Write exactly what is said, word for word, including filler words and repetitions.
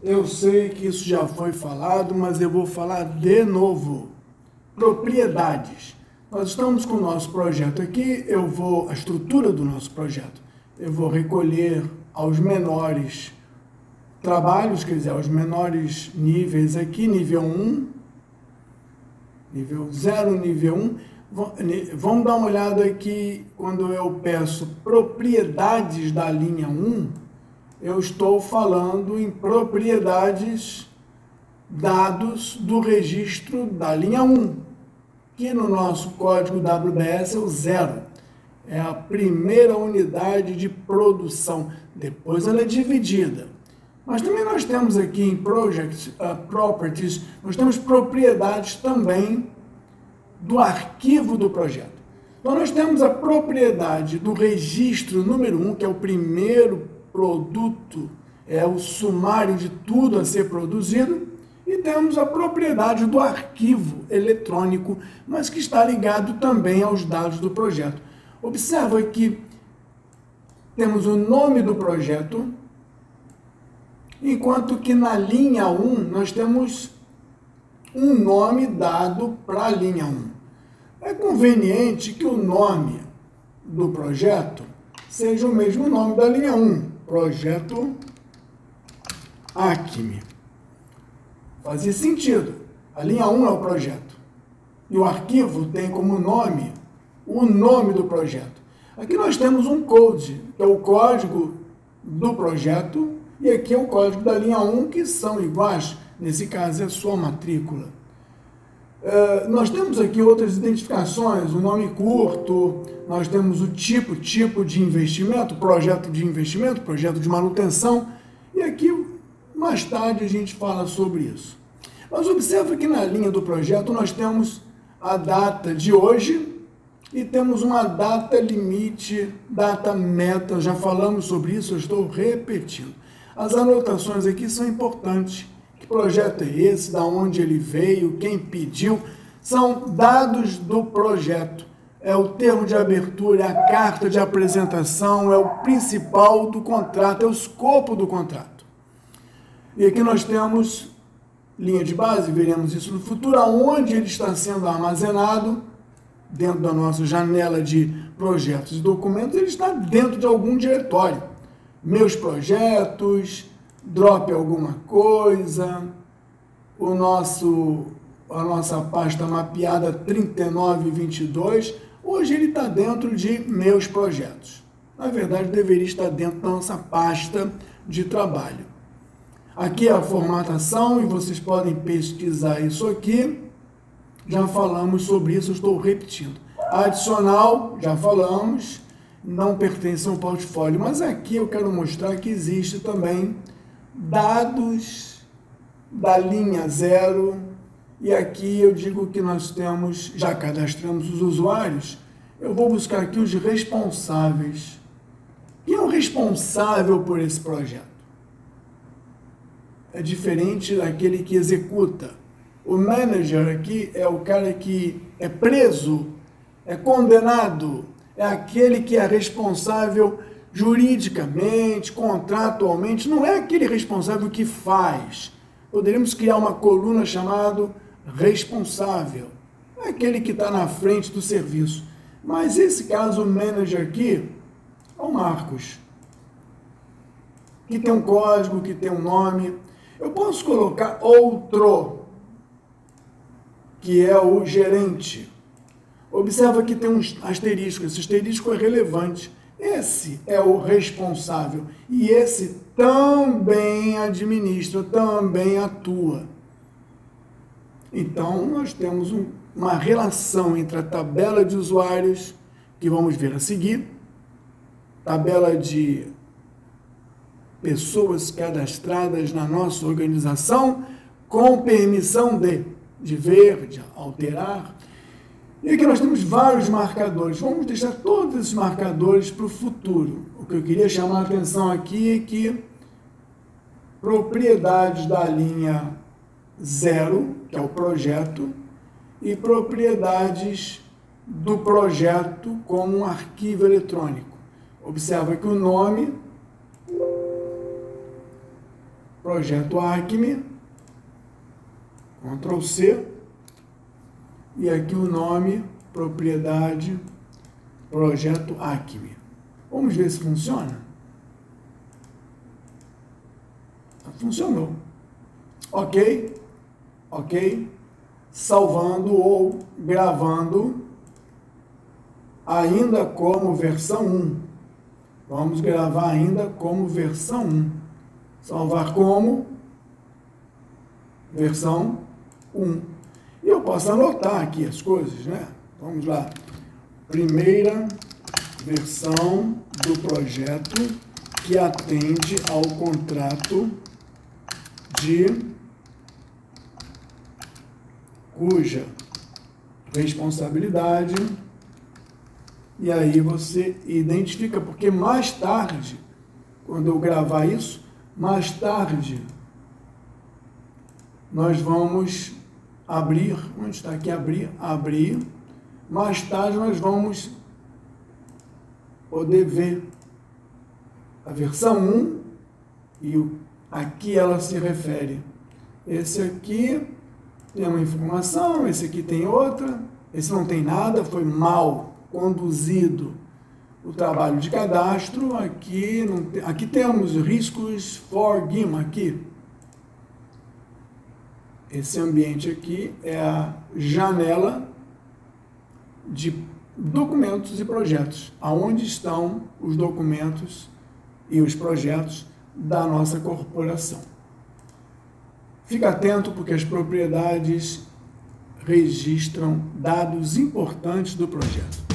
Eu sei que isso já foi falado, mas eu vou falar de novo. Propriedades. Nós estamos com o nosso projeto aqui, eu vou, a estrutura do nosso projeto, eu vou recolher aos menores trabalhos, quer dizer, aos menores níveis aqui, nível um, nível zero, nível um. Vamos dar uma olhada aqui, quando eu peço propriedades da linha um, eu estou falando em propriedades, dados do registro da linha um, que no nosso código W B S é o zero. É a primeira unidade de produção. Depois ela é dividida. Mas também nós temos aqui em Project uh, Properties, nós temos propriedades também do arquivo do projeto. Então nós temos a propriedade do registro número um, que é o primeiro produto, é o sumário de tudo a ser produzido, e temos a propriedade do arquivo eletrônico, mas que está ligado também aos dados do projeto. Observa que temos o nome do projeto, enquanto que na linha um nós temos um nome dado para a linha um. É conveniente que o nome do projeto seja o mesmo nome da linha um, Projeto Acme. Fazia sentido. A linha um é o projeto. E o arquivo tem como nome o nome do projeto. Aqui nós temos um code, que é o código do projeto, e aqui é o código da linha um, que são iguais. Nesse caso, é a sua matrícula. Uh, nós temos aqui outras identificações, o nome curto, nós temos o tipo, tipo de investimento, projeto de investimento, projeto de manutenção, e aqui mais tarde a gente fala sobre isso. Mas observa que na linha do projeto nós temos a data de hoje e temos uma data limite, data meta, já falamos sobre isso, eu estou repetindo. As anotações aqui são importantes. Que projeto é esse, da onde ele veio, quem pediu, são dados do projeto. É o termo de abertura, é a carta de apresentação, é o principal do contrato, é o escopo do contrato. E aqui nós temos linha de base, veremos isso no futuro, aonde ele está sendo armazenado, dentro da nossa janela de projetos e documentos, ele está dentro de algum diretório. Meus projetos, drop alguma coisa, o nosso, a nossa pasta mapeada trinta e nove vinte e dois, hoje ele está dentro de meus projetos. Na verdade, deveria estar dentro da nossa pasta de trabalho. Aqui é a formatação e vocês podem pesquisar isso aqui. Já falamos sobre isso, eu estou repetindo. Adicional, já falamos, não pertence ao portfólio, mas aqui eu quero mostrar que existe também dados da linha zero, e aqui eu digo que nós temos, já cadastramos os usuários, eu vou buscar aqui os responsáveis. Quem é o responsável por esse projeto? É diferente daquele que executa. O manager aqui é o cara que é preso, é condenado, é aquele que é responsável juridicamente, contratualmente, não é aquele responsável que faz. Poderíamos criar uma coluna chamada responsável. É aquele que está na frente do serviço. Mas esse caso, o manager aqui, é o Marcos, que tem um código, que tem um nome. Eu posso colocar outro, que é o gerente. Observa que tem um asterisco. Esse asterisco é relevante. Esse é o responsável e esse também administra, também atua. Então, nós temos um, uma relação entre a tabela de usuários, que vamos ver a seguir, tabela de pessoas cadastradas na nossa organização, com permissão de, de ver, de alterar. E aqui nós temos vários marcadores. Vamos deixar todos esses marcadores para o futuro. O que eu queria chamar a atenção aqui é que propriedades da linha zero, que é o projeto, e propriedades do projeto como um arquivo eletrônico. Observa que o nome projeto Acme, Ctrl C, e aqui o nome, propriedade, projeto Acme. Vamos ver se funciona? Funcionou. Ok, ok, salvando ou gravando ainda como versão um. Vamos gravar ainda como versão um. Salvar como versão um. E eu posso anotar aqui as coisas, né? Vamos lá. Primeira versão do projeto que atende ao contrato de cuja responsabilidade, e aí você identifica, porque mais tarde, quando eu gravar isso, mais tarde nós vamos abrir, onde está aqui, abrir, abrir, mais tarde nós vamos poder ver a versão um, e o, aqui ela se refere. Esse aqui tem uma informação, esse aqui tem outra, esse não tem nada, foi mal conduzido o trabalho de cadastro. Aqui, não tem, aqui temos riscos for G I M, aqui. Esse ambiente aqui é a janela de documentos e projetos, aonde estão os documentos e os projetos da nossa corporação. Fica atento, porque as propriedades registram dados importantes do projeto.